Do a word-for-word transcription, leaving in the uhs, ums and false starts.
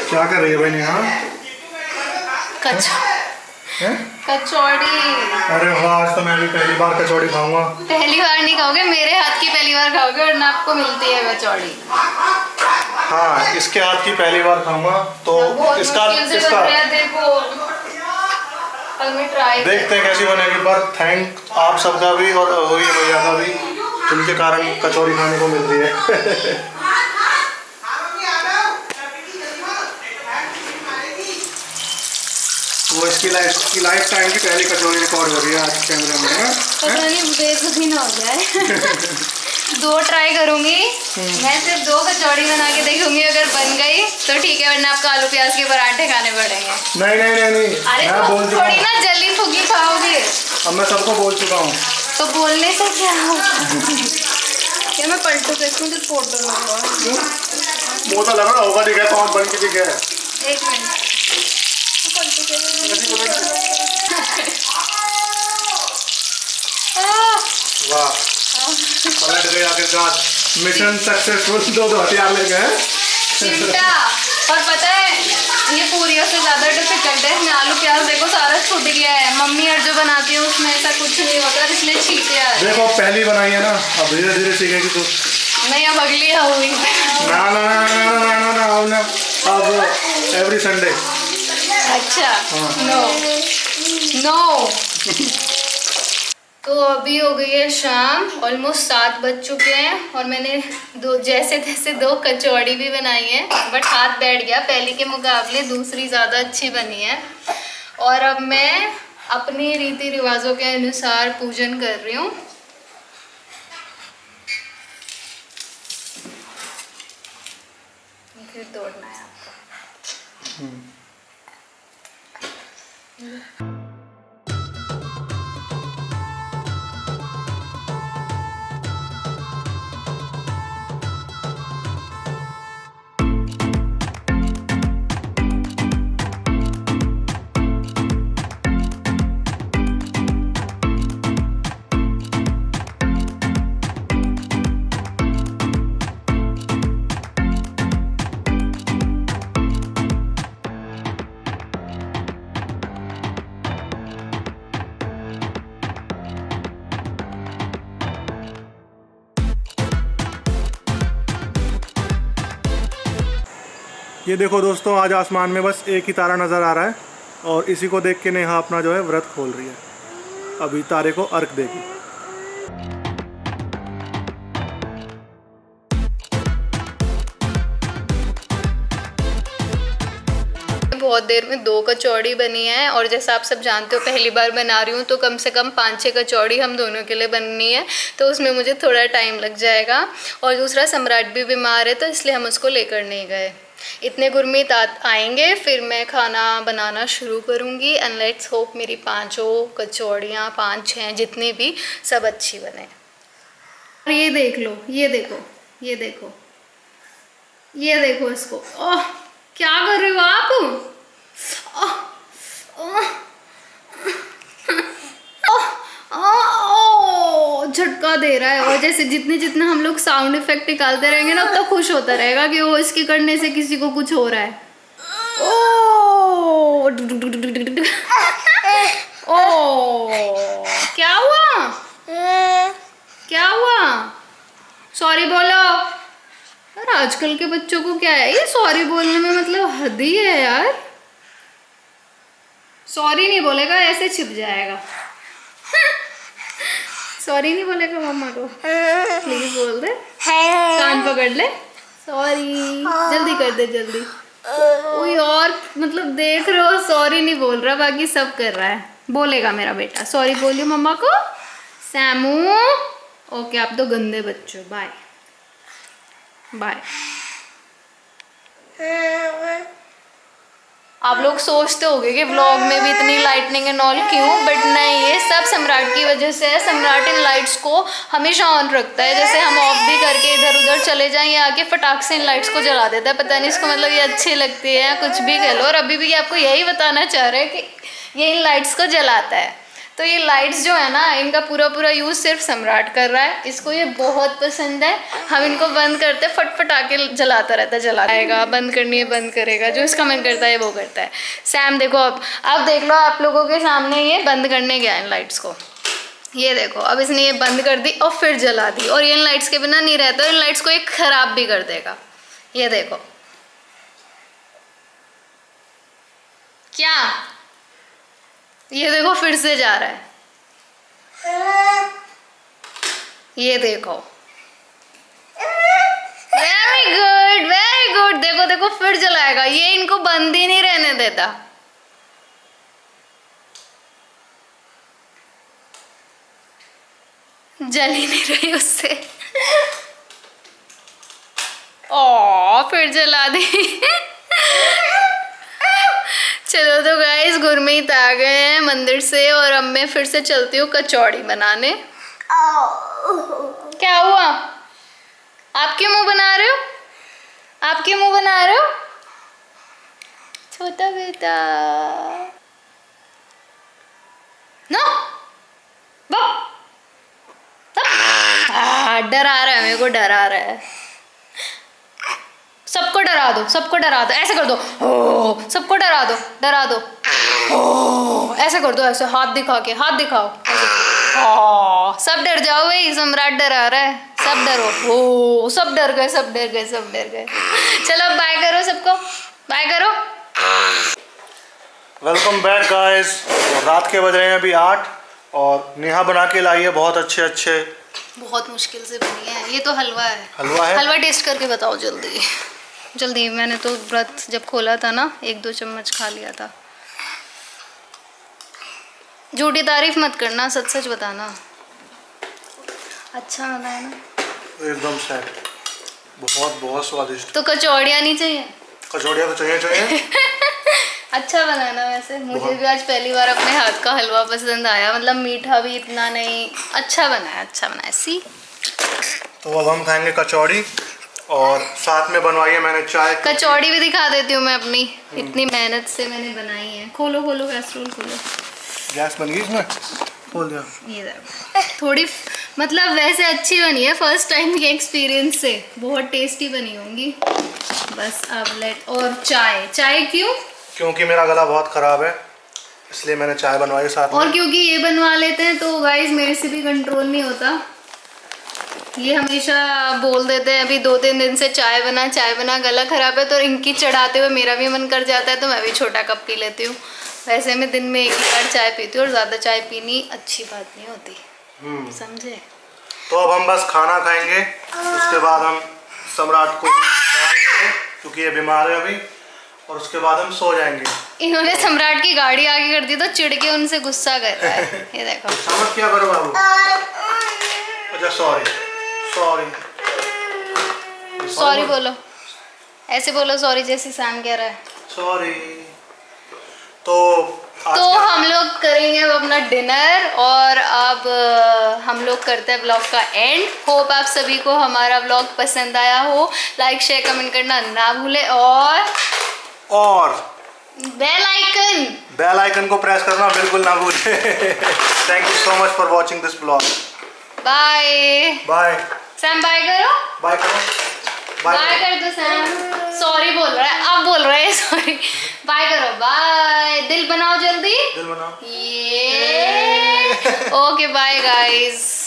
क्या कर रही है भाई नेहा? कचौड़ी। अरे वाह, आज तो मैं भी पहली बार कचौड़ी खाऊंगा। पहली बार नहीं खाओगे, मेरे हाथ की पहली बार खाओगे और ना आपको मिलती है कचौड़ी। हाँ, इसके हाथ की पहली बार खाऊंगा तो इसका इसका देखो ट्राई देखते हैं कैसी बनेगी। पर थैंक आप सबका भी और वही भैया का भी, जिनके कारण कचौड़ी खाने को मिल रही है। वो इसकी लाइफ की लाइफ टाइम की पहली कचौड़ी रिकॉर्ड हो रही है आज कैमरे में। पता नहीं बेइज्जती ना हो जाए। दो ट्राई करूंगी मैं, सिर्फ दो कचौड़ी बना के देखूंगी, अगर बन गई तो ठीक है, वरना आपको आलू प्याज के पराठे खाने पड़ेंगे। नहीं नहीं नहीं नहीं, अरे मैं तो बोल थोड़ी ना जली फुगी खाओगे। अब मैं सबको बोल चुका हूँ। तो बोलने से क्या होगा? क्या मैं पलटू पे इसमें तो फोटो लूंगा। मुँह तो लग रहा होगा, ठीक है कौन बन के दिखे। एक मिनट, वाह, पलट गए आखिरकार। Mission successful. दो दो हथियार ले गए। चिमटा। और पता है ये पूरियों से ज्यादा डिफिकल्ट है, इसमें आलू प्याज देखो सारा छूट गया है। मम्मी और जो बनाती है उसमें ऐसा कुछ नहीं होता, इसलिए छींटे आ रहे। देखो पहली बनाई है ना, अब धीरे धीरे सीखेगी तू। नहीं, अब अगली हुई। ना ना ना ना ना ना ना, अब एवरी संडे। अच्छा, नो नो। तो अभी हो गई है शाम, ऑलमोस्ट सात बज चुके हैं और मैंने दो जैसे तैसे दो कचौड़ी भी बनाई है, बट हाथ बैठ गया। पहली के मुकाबले दूसरी ज़्यादा अच्छी बनी है। और अब मैं अपने रीति रिवाजों के अनुसार पूजन कर रही हूँ। फिर तोड़ना है आपको। ये देखो दोस्तों, आज आसमान में बस एक ही तारा नज़र आ रहा है और इसी को देख के नेहा अपना जो है व्रत खोल रही है। अभी तारे को अर्घ देगी। बहुत देर में दो कचौड़ी बनी है और जैसा आप सब जानते हो पहली बार बना रही हूँ तो कम से कम पाँच छः कचौड़ी हम दोनों के लिए बननी है, तो उसमें मुझे थोड़ा टाइम लग जाएगा। और दूसरा सम्राट भी बीमार है तो इसलिए हम उसको लेकर नहीं गए। इतने गुरमीत आएंगे फिर मैं खाना बनाना शुरू करूँगी। एंड लेट्स होप मेरी पाँचों कचौड़ियाँ, पाँच छः जितनी भी, सब अच्छी बने। और ये देख लो, ये देखो, ये देखो, ये देखो इसको। ओह, क्या कर रहे हो आप? ओह, ओह, ओह, झटका दे रहा है। और जैसे जितने जितने हम लोग साउंड इफेक्ट निकालते रहेंगे ना, उतना खुश होता रहेगा कि वो इसके करने से किसी को कुछ हो रहा है। ओह, ओह, क्या हुआ? क्या हुआ? सॉरी बोलो। यार आजकल के बच्चों को क्या है, ये सॉरी बोलने में मतलब हद ही है यार। सॉरी नहीं बोलेगा ऐसे छिप जाएगा। सॉरी नहीं बोलेगा मम्मा को, प्लीज बोल दे, कान पकड़ ले। सॉरी, जल्दी कर दे, जल्दी। कोई और मतलब देख रहे हो, सॉरी नहीं बोल रहा, बाकी सब कर रहा है। बोलेगा मेरा बेटा, सॉरी बोलियो मम्मा को। सैमू, ओके आप तो गंदे बच्चों, बाय बाय। आप लोग सोचते होंगे कि व्लॉग में भी इतनी लाइटनिंग एंड ऑल क्यों, बट नहीं, ये सब सम्राट की वजह से है। सम्राट इन लाइट्स को हमेशा ऑन रखता है, जैसे हम ऑफ भी करके इधर उधर चले जाएं, ये आके फटाक से इन लाइट्स को जला देता है। पता नहीं इसको मतलब ये अच्छी लगती है, कुछ भी कह लो। और अभी भी आपको यही बताना चाह रहे हैं कि ये इन लाइट्स को जलाता है। तो ये लाइट्स जो है ना, इनका पूरा पूरा यूज़ सिर्फ सम्राट कर रहा है। इसको ये बहुत पसंद है। हम इनको बंद करते फटफट आके जलाता रहता है, जलाएगा, बंद करनी है बंद करेगा, जो इसका मन करता है वो करता है। सैम देखो, अब अब देख लो आप लोगों के सामने, ये बंद करने गया इन लाइट्स को। ये देखो, अब इसने ये बंद कर दी और फिर जला दी, और ये इन लाइट्स के बिना नहीं रहता, इन लाइट्स को ये खराब भी कर देगा। ये देखो क्या, ये देखो फिर से जा रहा है, ये देखो, वेरी गुड वेरी गुड। देखो देखो फिर जलाएगा, ये इनको बंद ही नहीं रहने देता। जल ही नहीं रही उससे। ओ फिर जला दी। चलो तो गाइस, गुरमीत आ गए हैं मंदिर से, और अब मैं फिर से चलती हूँ कचौड़ी बनाने। क्या हुआ? आप क्यों मुंह बना रहे हो? आप क्यों मुंह बना रहे हो छोटा बेटा? नो डरा रहा है, मेरे को डरा रहा है। सबको डरा दो, सबको डरा दो, ऐसे कर दो, ओ, सबको डरा दो, डरा दो, ओ, ऐसे कर दो, ऐसे हाथ दिखा के, हाथ दिखाओ, ओ, सब डर जाओ भाई, सम्राट डरा रहा है, सब डरो, ओ, सब डर गए, सब डर गए, सब डर गए। चलो बाय करो सबको, बाय करो। Welcome back guys. रात के बज रहे हैं अभी आठ, और नेहा बना के लाई है बहुत अच्छे अच्छे, बहुत मुश्किल से बनी है। ये तो हलवा है। हलवा है? हलवा टेस्ट करके बताओ जल्दी जल्दी। मैंने तो व्रत जब खोला था ना, एक दो चम्मच खा लिया था। झूठी तारीफ मत करना, सच सच बताना। अच्छा बना है ना? एकदम सेट, बहुत बहुत स्वादिष्ट। तो कचौड़ियाँ नहीं चाहिए? कचौड़ियाँ तो चाहिए चाहिए। अच्छा बनाना। वैसे मुझे भी आज पहली बार अपने हाथ का हलवा पसंद आया, मतलब मीठा भी इतना नहीं, अच्छा बना है, अच्छा बना है। सी तो अब हम खाएंगे कचौड़ी, और साथ में बनवाई है मैंने चाय। कचौड़ी भी दिखा देती हूँ मैं अपनी, इतनी मेहनत से मैंने बनाई है। खोलो खोलो कैसरोल खोलो। गैस बन गई इसमें, खोल दिया। ये देखो, थोड़ी मतलब वैसे अच्छी बनी है, फर्स्ट टाइम के एक्सपीरियंस से बहुत टेस्टी बनी होंगी। बस अब लेट, और चाय। चाय क्यों? क्योंकि मेरा गला बहुत खराब है, इसलिए मैंने चाय बनवाई साथ में। और क्योंकि ये बनवा लेते हैं तो गाइस मेरे से भी कंट्रोल नहीं होता। ये हमेशा बोल देते हैं अभी दो तीन दिन से चाय बना चाय बना, गला खराब है, तो इनकी चढ़ाते हुए मेरा भी मन कर जाता है, तो मैं भी छोटा कप पी लेती हूँ। वैसे मैं दिन में एक ही बार चाय पीती हूँ, और ज़्यादा चाय पीनी अच्छी बात नहीं होती, समझे? तो अब हम बस खाना खाएंगे, उसके बाद हम सम्राट को दवाएंगे क्योंकि ये बीमार है अभी, और उसके बाद हम सो जाएंगे। इन्होंने सम्राट की गाड़ी आगे कर दी तो चिढ़ के उनसे गुस्सा कर रहा है। ये देखो। समझ क्या करो बाबू। अच्छा सॉरी सॉरी सॉरी बोलो, ऐसे बोलो सॉरी जैसे सैम कह रहा है। सॉरी। तो तो हम लोग करेंगे अब अपना डिनर, और अब हम लोग करते हैं ब्लॉग का एंड। होप आप सभी को हमारा ब्लॉग पसंद आया हो। लाइक शेयर कमेंट करना ना भूले, और और बेल आइकन बेल आइकन को प्रेस करना बिल्कुल ना भूले। Thank you so much for watching this blog. Bye bye. Sam bye करो, बाय करो, बाय कर दो सैम। सॉरी बोल रहा है, अब बोल रहे हैं सॉरी। बाय करो, बाय। दिल बनाओ जल्दी, दिल बनाओ। ये ओके बाय गाइस।